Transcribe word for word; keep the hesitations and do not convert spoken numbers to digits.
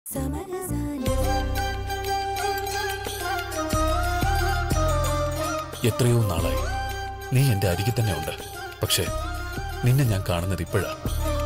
എത്രയോ നാളായി നീ എന്റെ അരികിൽ തന്നെ ഉണ്ട്. പക്ഷേ നിന്നെ ഞാൻ കാണുന്നത് ഇപ്പോഴാ.